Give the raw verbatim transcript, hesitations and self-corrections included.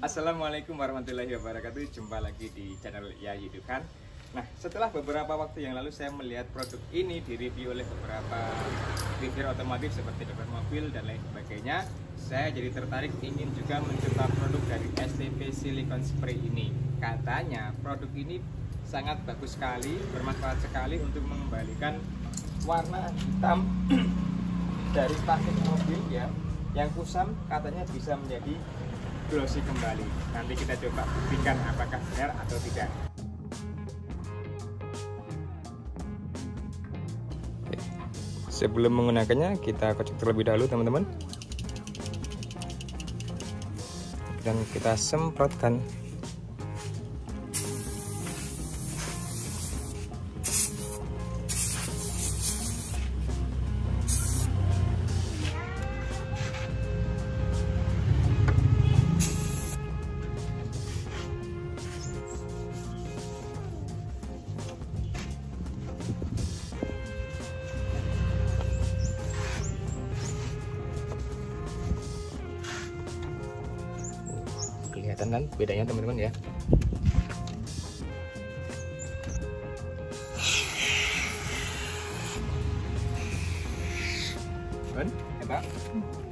Assalamualaikum warahmatullahi wabarakatuh. Jumpa lagi di channel Ya Hidup Kan. Nah, setelah beberapa waktu yang lalu saya melihat produk ini direview oleh beberapa reviewer otomotif seperti dokter mobil dan lain sebagainya, saya jadi tertarik ingin juga mencoba produk dari S T P Silicone Spray ini. Katanya produk ini sangat bagus sekali, bermanfaat sekali untuk mengembalikan warna hitam dari plastik mobil ya, yang kusam katanya bisa menjadi glossy kembali. Nanti kita coba buktikan apakah benar atau tidak. Oke. Sebelum menggunakannya kita kocok terlebih dahulu teman-teman, dan kita semprotkan. Kelihatan kan bedanya teman-teman ya. Kan? Enak.